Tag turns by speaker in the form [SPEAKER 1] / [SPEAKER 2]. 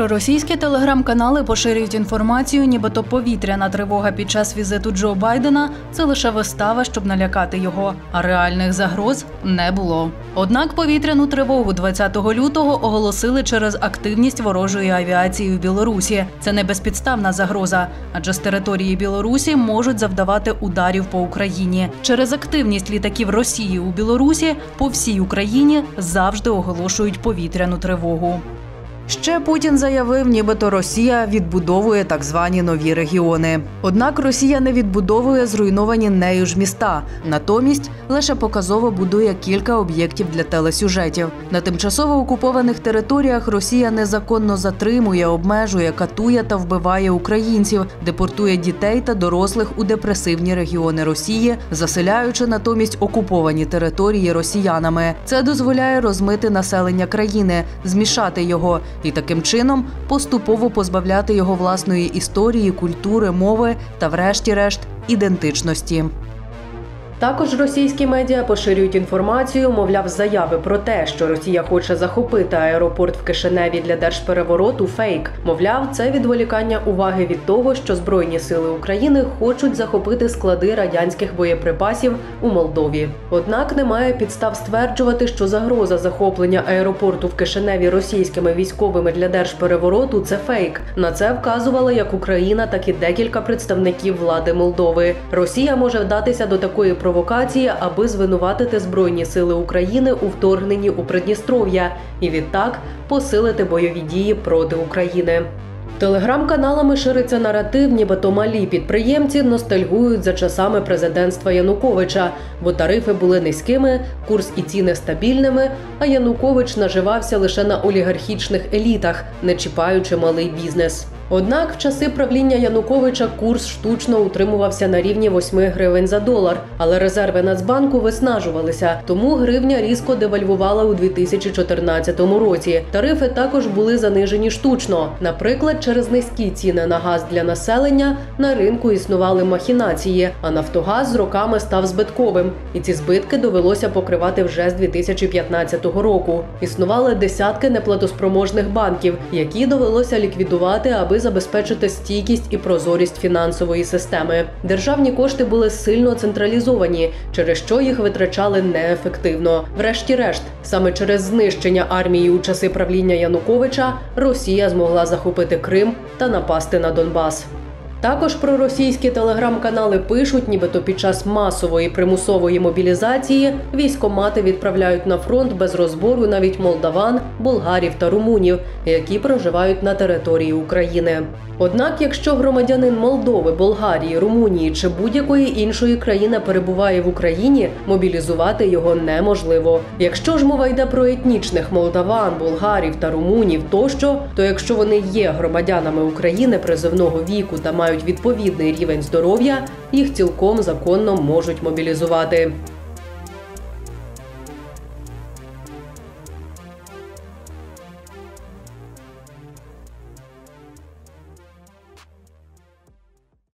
[SPEAKER 1] Проросійські телеграм-канали поширюють інформацію, нібито повітряна тривога під час візиту Джо Байдена – це лише вистава, щоб налякати його, а реальних загроз не було. Однак повітряну тривогу 20 лютого оголосили через активність ворожої авіації в Білорусі. Це не безпідставна загроза, адже з території Білорусі можуть завдавати ударів по Україні. Через активність літаків Росії у Білорусі по всій Україні завжди оголошують повітряну тривогу. Ще Путін заявив, нібито Росія відбудовує так звані нові регіони. Однак Росія не відбудовує зруйновані нею ж міста. Натомість лише показово будує кілька об'єктів для телесюжетів. На тимчасово окупованих територіях Росія незаконно затримує, обмежує, катує та вбиває українців, депортує дітей та дорослих у депресивні регіони Росії, заселяючи натомість окуповані території росіянами. Це дозволяє розмити населення країни, змішати його і таким чином поступово позбавляти його власної історії, культури, мови та врешті-решт ідентичності.
[SPEAKER 2] Також російські медіа поширюють інформацію, мовляв, заяви про те, що Росія хоче захопити аеропорт в Кишиневі для держперевороту – фейк. Мовляв, це відволікання уваги від того, що Збройні сили України хочуть захопити склади радянських боєприпасів у Молдові. Однак немає підстав стверджувати, що загроза захоплення аеропорту в Кишиневі російськими військовими для держперевороту – це фейк. На це вказували як Україна, так і декілька представників влади Молдови. Росія може вдатися до такої провокації, аби звинуватити Збройні сили України у вторгненні у Придністров'я і відтак посилити бойові дії проти України. Телеграм-каналами шириться наратив, нібито малі підприємці ностальгують за часами президентства Януковича, бо тарифи були низькими, курс і ціни стабільними, а Янукович наживався лише на олігархічних елітах, не чіпаючи малий бізнес. Однак в часи правління Януковича курс штучно утримувався на рівні 8 гривень за долар, але резерви Нацбанку виснажувалися, тому гривня різко девальвувала у 2014 році. Тарифи також були занижені штучно. Наприклад, через низькі ціни на газ для населення на ринку існували махінації, а Нафтогаз з роками став збитковим. І ці збитки довелося покривати вже з 2015 року. Існували десятки неплатоспроможних банків, які довелося ліквідувати, аби забезпечити стійкість і прозорість фінансової системи. Державні кошти були сильно централізовані, через що їх витрачали неефективно. Врешті-решт, саме через знищення армії у часи правління Януковича Росія змогла захопити Крим та напасти на Донбас. Також проросійські телеграм-канали пишуть, нібито під час масової примусової мобілізації військкомати відправляють на фронт без розбору навіть молдаван, болгарів та румунів, які проживають на території України. Однак, якщо громадянин Молдови, Болгарії, Румунії чи будь-якої іншої країни перебуває в Україні, мобілізувати його неможливо. Якщо ж мова йде про етнічних молдаван, болгарів та румунів тощо, то якщо вони є громадянами України призовного віку та мають відповідний рівень здоров'я, їх цілком законно можуть мобілізувати.